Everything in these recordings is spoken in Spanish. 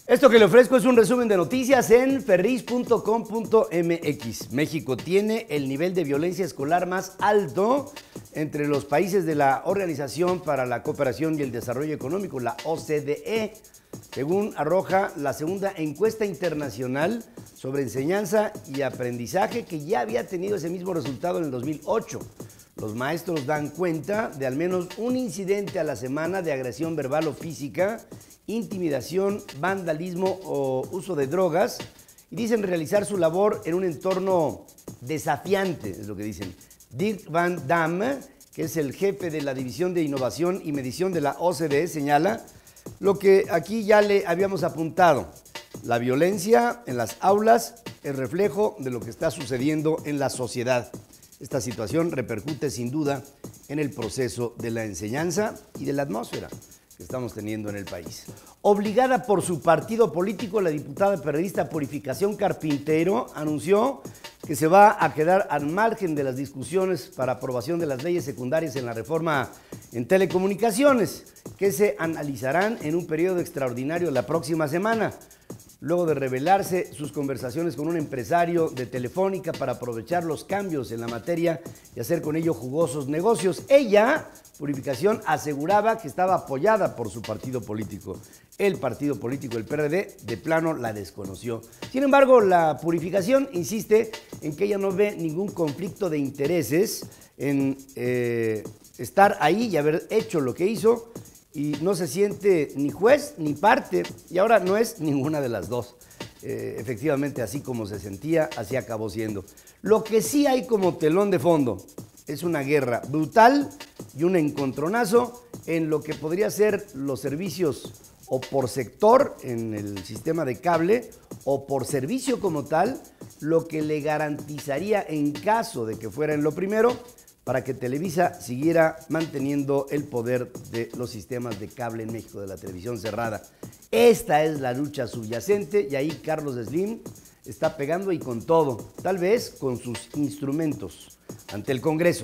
Esto que le ofrezco es un resumen de noticias en ferris.com.mx. México tiene el nivel de violencia escolar más alto entre los países de la Organización para la Cooperación y el Desarrollo Económico, la OCDE, según arroja la segunda encuesta internacional sobre enseñanza y aprendizaje, que ya había tenido ese mismo resultado en el 2008. Los maestros dan cuenta de al menos un incidente a la semana de agresión verbal o física, intimidación, vandalismo o uso de drogas, y dicen realizar su labor en un entorno desafiante, es lo que dicen. Dirk Van Damme, que es el jefe de la División de Innovación y Medición de la OCDE, señala lo que aquí ya le habíamos apuntado: la violencia en las aulas es reflejo de lo que está sucediendo en la sociedad. Esta situación repercute sin duda en el proceso de la enseñanza y de la atmósfera que estamos teniendo en el país. Obligada por su partido político, la diputada perredista Purificación Carpintero anunció que se va a quedar al margen de las discusiones para aprobación de las leyes secundarias en la reforma en telecomunicaciones, que se analizarán en un periodo extraordinario la próxima semana, luego de revelarse sus conversaciones con un empresario de Telefónica para aprovechar los cambios en la materia y hacer con ello jugosos negocios. Ella, Purificación, aseguraba que estaba apoyada por su partido político. El partido político, el PRD, de plano la desconoció. Sin embargo, la Purificación insiste en que ella no ve ningún conflicto de intereses en estar ahí y haber hecho lo que hizo, y no se siente ni juez ni parte, y ahora no es ninguna de las dos. Efectivamente, así como se sentía, así acabó siendo. Lo que sí hay como telón de fondo es una guerra brutal y un encontronazo en lo que podría ser los servicios o por sector en el sistema de cable o por servicio como tal, lo que le garantizaría, en caso de que fuera en lo primero, para que Televisa siguiera manteniendo el poder de los sistemas de cable en México, de la televisión cerrada. Esta es la lucha subyacente, y ahí Carlos Slim está pegando y con todo, tal vez con sus instrumentos ante el Congreso.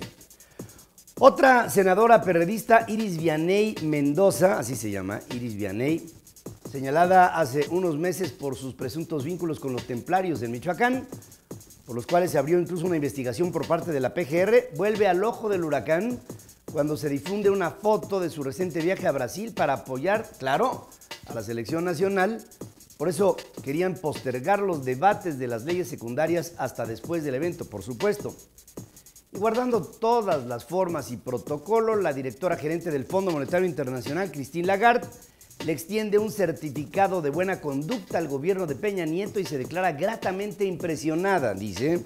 Otra senadora perredista, Iris Vianey Mendoza, así se llama, Iris Vianey, señalada hace unos meses por sus presuntos vínculos con los templarios en Michoacán, por los cuales se abrió incluso una investigación por parte de la PGR, vuelve al ojo del huracán cuando se difunde una foto de su reciente viaje a Brasil para apoyar, claro, a la selección nacional. Por eso querían postergar los debates de las leyes secundarias hasta después del evento, por supuesto. Y guardando todas las formas y protocolos, la directora gerente del Fondo Monetario Internacional, Christine Lagarde, le extiende un certificado de buena conducta al gobierno de Peña Nieto y se declara gratamente impresionada, dice,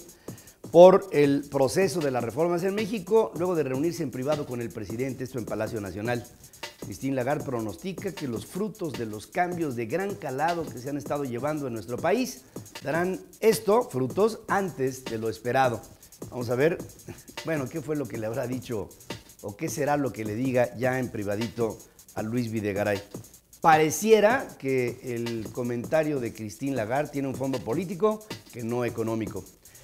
por el proceso de las reformas en México, luego de reunirse en privado con el presidente, esto en Palacio Nacional. Christine Lagarde pronostica que los frutos de los cambios de gran calado que se han estado llevando en nuestro país darán frutos antes de lo esperado. Vamos a ver, bueno, qué fue lo que le habrá dicho o qué será lo que le diga ya en privadito a Luis Videgaray. Pareciera que el comentario de Christine Lagarde tiene un fondo político que no económico.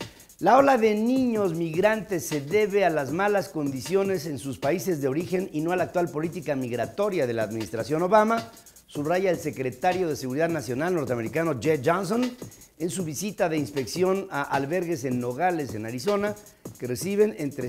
La ola de niños migrantes se debe a las malas condiciones en sus países de origen y no a la actual política migratoria de la administración Obama, subraya el secretario de Seguridad Nacional norteamericano Jeh Johnson en su visita de inspección a albergues en Nogales, en Arizona, que reciben entre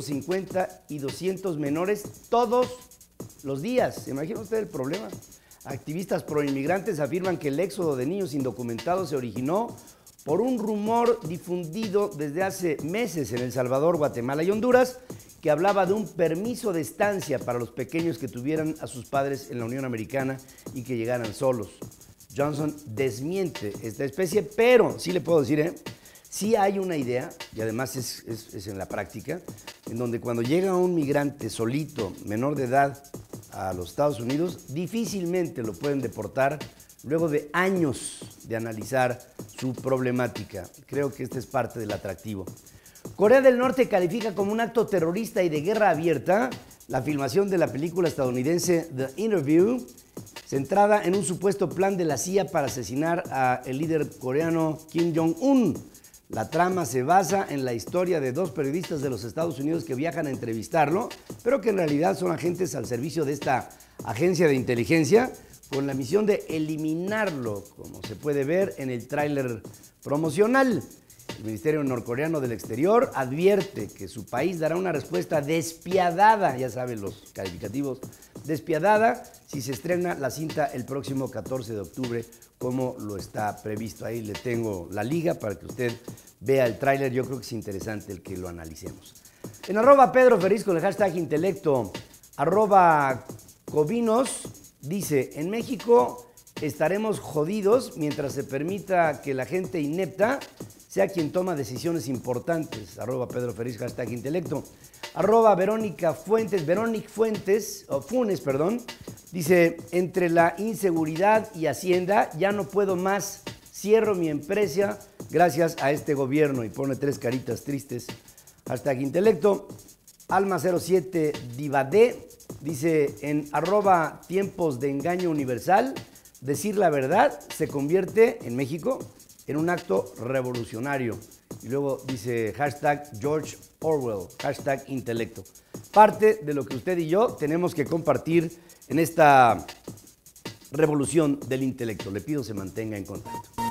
150 y 200 menores todos los días. ¿Se imagina usted el problema? Activistas proinmigrantes afirman que el éxodo de niños indocumentados se originó por un rumor difundido desde hace meses en El Salvador, Guatemala y Honduras, que hablaba de un permiso de estancia para los pequeños que tuvieran a sus padres en la Unión Americana y que llegaran solos. Johnson desmiente esta especie, pero sí le puedo decir, sí hay una idea, y además es en la práctica, en donde cuando llega un migrante solito, menor de edad, a los Estados Unidos, difícilmente lo pueden deportar luego de años de analizar su problemática. Creo que este es parte del atractivo. Corea del Norte califica como un acto terrorista y de guerra abierta la filmación de la película estadounidense The Interview, centrada en un supuesto plan de la CIA para asesinar al líder coreano Kim Jong-un. La trama se basa en la historia de dos periodistas de los Estados Unidos que viajan a entrevistarlo, pero que en realidad son agentes al servicio de esta agencia de inteligencia, con la misión de eliminarlo, como se puede ver en el tráiler promocional. El Ministerio Norcoreano del Exterior advierte que su país dará una respuesta despiadada, ya saben los calificativos, despiadada, si se estrena la cinta el próximo 14 de octubre, como lo está previsto. Ahí le tengo la liga para que usted vea el tráiler. Yo creo que es interesante el que lo analicemos. En @PedroFeliz con el hashtag intelecto, @Covinos, dice, en México estaremos jodidos mientras se permita que la gente inepta sea quien toma decisiones importantes. @PedroFeliz, hashtag intelecto. Verónica Fuentes, Funes, dice, entre la inseguridad y Hacienda ya no puedo más, cierro mi empresa gracias a este gobierno, y pone 3 caritas tristes, hashtag intelecto. Alma07 Divadé dice, en @tiempos de engaño universal, decir la verdad se convierte en México en un acto revolucionario. Y luego dice hashtag George Orwell, hashtag intelecto. Parte de lo que usted y yo tenemos que compartir en esta revolución del intelecto. Le pido se mantenga en contacto.